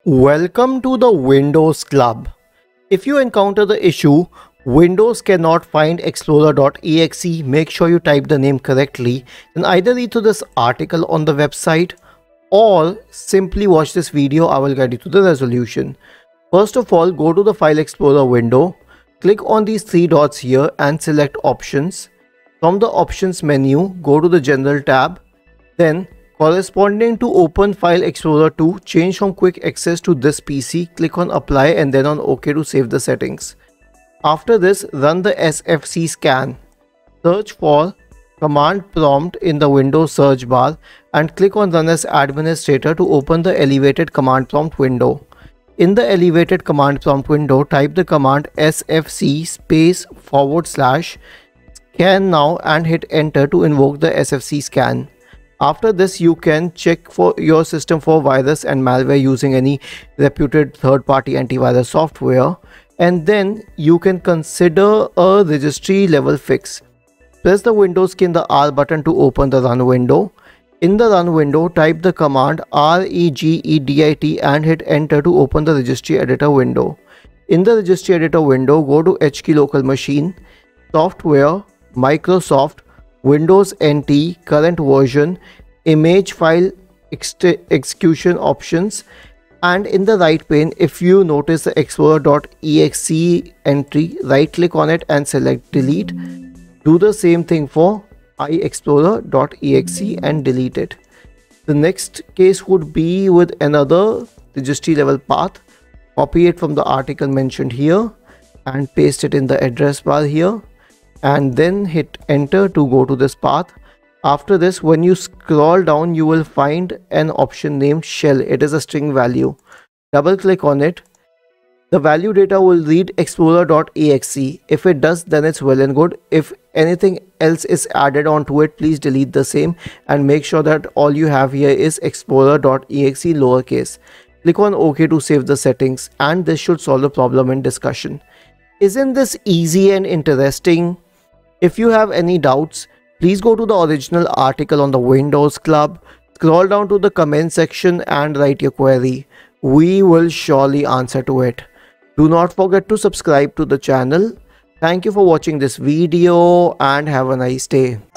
Welcome to the Windows Club. If you encounter the issue Windows cannot find Explorer.EXE, make sure you type the name correctly. Then either read through this article on the website or simply watch this video. I will guide you to the resolution. First of all, go to the File Explorer window. Click on these three dots here and select Options. From the Options menu, go to the General tab. Then corresponding to Open File Explorer 2, change from Quick Access to this PC, click on Apply and then on OK to save the settings. After this, run the SFC Scan. Search for Command Prompt in the Windows search bar and click on Run as Administrator to open the elevated command prompt window. In the elevated command prompt window, type the command sfc /scan now and hit enter to invoke the SFC Scan. After this, you can check for your system for virus and malware using any reputed third-party antivirus software, and then you can consider a registry level fix. Press the Windows key and the R button to open the Run window. In the Run window, type the command regedit and hit enter to open the Registry Editor window. In the Registry Editor window, go to HKey Local Machine, Software, Microsoft, Windows NT, current version, image file execution options, and in the right pane, if you notice the Explorer.EXE entry, right click on it and select delete. Do the same thing for Explorer.EXE and delete it. The next case would be with another registry level path. Copy it from the article mentioned here and paste it in the address bar here, and then hit enter to go to this path. After this, when you scroll down, you will find an option named shell. It is a string value. Double click on it. The value data will read Explorer.exe. If it does, then it's well and good. If anything else is added onto it, please delete the same and make sure that all you have here is Explorer.exe lowercase. Click on OK to save the settings, and this should solve the problem in discussion. Isn't this easy and interesting? If you have any doubts, please go to the original article on the Windows Club, scroll down to the comment section and write your query. We will surely answer to it. Do not forget to subscribe to the channel. Thank you for watching this video and have a nice day.